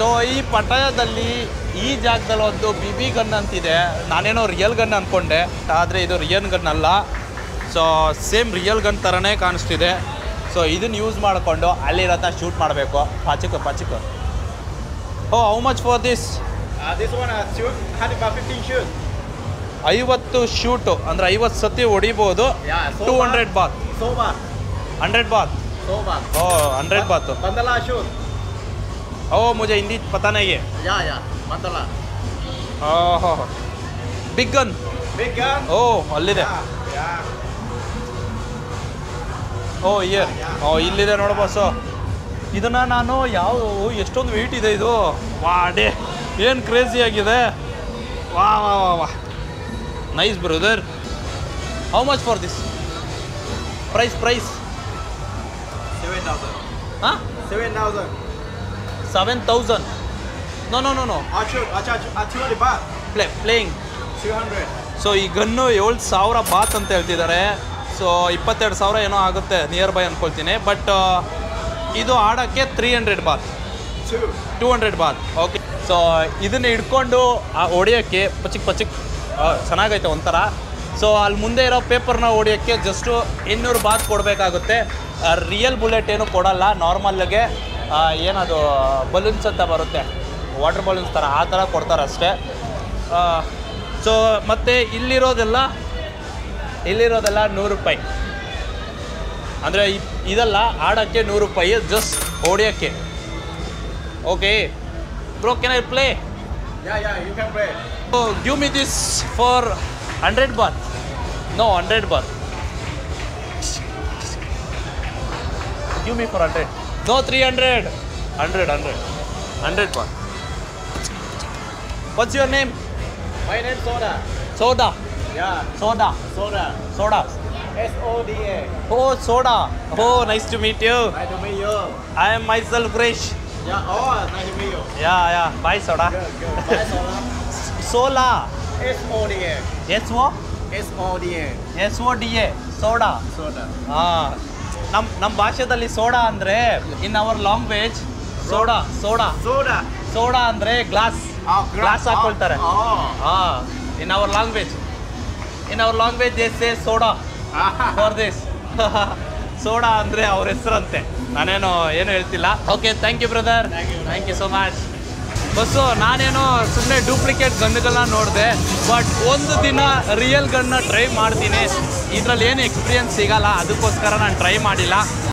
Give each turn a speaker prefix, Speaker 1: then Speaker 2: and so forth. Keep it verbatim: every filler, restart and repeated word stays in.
Speaker 1: So ಈ ಪಟಾಯದಲ್ಲಿ ಈ ಜಾಗದಲ್ಲಿ ಒಂದು ಬಿ ಬಿ ಗನ್ ಅಂತಿದೆ. ನಾನೇನೋ ರಿಯಲ್ ಗನ್ ಅಂದ್ಕೊಂಡೆ, ಆದರೆ ಇದು ರಿಯಲ್ ಗನ್ ಅಲ್ಲ. ಸೊ ಸೇಮ್ ರಿಯಲ್ ಗನ್ ಥರನೇ ಕಾಣಿಸ್ತಿದೆ. ಸೊ ಇದನ್ನು ಯೂಸ್ ಮಾಡಿಕೊಂಡು ಅಲ್ಲಿರೋದನ್ನ ಶೂಟ್ ಮಾಡಬೇಕು. ಪಾಚಿಕ ಪಾಚಿಕ oh how much for this? ಐವತ್ತು ಶೂಟು ಅಂದರೆ ಐವತ್ತು ಸತಿ ಹೊಡಿಬೋದು. Two hundred baht hundred baht oh hundred baht तो
Speaker 2: पंद्रह शूट
Speaker 1: ओ मुझे हिंदी पता नहीं है
Speaker 2: या या पंद्रह
Speaker 1: oh big gun
Speaker 2: big gun
Speaker 1: oh ಅಲ್ಲಿದೆ ಓ ಇಯರ್ ಓ ಇಲ್ಲಿದೆ ನೋಡು ಬಾಸು. ಇದನ್ನು ನಾನು ಯಾವ ಎಷ್ಟೊಂದು ವೆಯ್ಟ್ ಇದೆ ಇದು. ವಾ ಡೇ ಏನು ಕ್ರೇಜಿ ಆಗಿದೆ. ವಾ ವಾ ವಾ ವಾ nice brother. How much for this? Price price
Speaker 2: seven thousand
Speaker 1: huh
Speaker 2: seven thousand
Speaker 1: seven thousand no no no no
Speaker 2: acha acha acha baht
Speaker 1: play playing
Speaker 2: two hundred.
Speaker 1: So ಈ ಗನ್ನು ಏಳು ಸಾವಿರ ಬಾತ್ ಅಂತ ಹೇಳ್ತಿದ್ದಾರೆ. ಸೊ ಇಪ್ಪತ್ತೆರಡು ಸಾವಿರ ಏನೋ ಆಗುತ್ತೆ ನಿಯರ್ ಬೈ ಅಂದ್ಕೊಳ್ತೀನಿ. ಬಟ್ ಇದು ಆಡೋಕ್ಕೆ three hundred baht two hundred baht okay. So ಇದನ್ನು ಹಿಡ್ಕೊಂಡು ಆ ಹೊಡಿಯೋಕ್ಕೆ ಪಚಿಕ್ ಪಚಿಕ್ ಚೆನ್ನಾಗೈತೆ ಒಂಥರ. ಸೊ ಅಲ್ಲಿ ಮುಂದೆ ಇರೋ ಪೇಪರ್ನ ಹೊಡಿಯೋಕ್ಕೆ ಜಸ್ಟು ಇನ್ನೂರು ಬಾತ್ ಕೊಡಬೇಕಾಗುತ್ತೆ. ರಿಯಲ್ ಬುಲೆಟ್ ಏನು ಕೊಡೋಲ್ಲ, ನಾರ್ಮಲ್ಗೆ ಏನದು ಬಲೂನ್ಸ್ ಅಂತ ಬರುತ್ತೆ, ವಾಟರ್ ಬಲೂನ್ಸ್ ಥರ, ಆ ಥರ ಕೊಡ್ತಾರೆ ಅಷ್ಟೇ. ಸೊ ಮತ್ತು ಇಲ್ಲಿರೋದೆಲ್ಲ ಇಲ್ಲಿರೋದೆಲ್ಲ ನೂರು ರೂಪಾಯಿ ಅಂದರೆ ಇದೆಲ್ಲ ಆಡೋಕ್ಕೆ ನೂರು ರೂಪಾಯಿ, ಜಸ್ಟ್ ಹೊಡಿಯೋಕ್ಕೆ. Okay bro, can I play?
Speaker 2: Yeah, yeah, you can play.
Speaker 1: So give me this for hundred baht. No, hundred baht. Give me for hundred. No, three hundred. Hundred, hundred, hundred baht. What's your name?
Speaker 2: My name is Soda.
Speaker 1: Soda.
Speaker 2: Yeah,
Speaker 1: Soda.
Speaker 2: Soda.
Speaker 1: Soda.
Speaker 2: S O D A.
Speaker 1: Oh, Soda. Oh, nice to meet you.
Speaker 2: Nice to meet you.
Speaker 1: I am myself Krish.
Speaker 2: Yeah, oh, nice to meet you.
Speaker 1: Yeah, yeah. Bye, Soda.
Speaker 2: Good, good. Bye, Soda.
Speaker 1: Sola.
Speaker 2: S O D A.
Speaker 1: S O.
Speaker 2: S O D A.
Speaker 1: S O D A. Soda.
Speaker 2: Soda.
Speaker 1: ಹಾಂ, ನಮ್ಮ ನಮ್ಮ ಭಾಷೆದಲ್ಲಿ soda ಅಂದರೆ, in our language soda soda
Speaker 2: Soda.
Speaker 1: Soda ಅಂದರೆ glass
Speaker 2: Oh,
Speaker 1: glass ಹಾಕ್ಕೊಳ್ತಾರೆ.
Speaker 2: Oh.
Speaker 1: ಹಾಂ, in our language in our language is a soda for this. Soda ಅಂದರೆ ಅವ್ರ ಹೆಸರಂತೆ, ನಾನೇನು ಏನು ಹೇಳ್ತಿಲ್ಲ. Okay, thank you brother, thank you so much. ಬಸ್ಸು ನಾನೇನೋ ಸುಮ್ಮನೆ ಡೂಪ್ಲಿಕೇಟ್ ಗನ್ಗಳನ್ನ ನೋಡಿದೆ, ಬಟ್ ಒಂದು ದಿನ ರಿಯಲ್ ಗನ್ನ ಟ್ರೈ ಮಾಡ್ತೀನಿ. ಇದರಲ್ಲಿ ಏನು ಎಕ್ಸ್ಪೀರಿಯನ್ಸ್ ಸಿಗಲ್ಲ, ಅದಕ್ಕೋಸ್ಕರ ನಾನು ಟ್ರೈ ಮಾಡಿಲ್ಲ.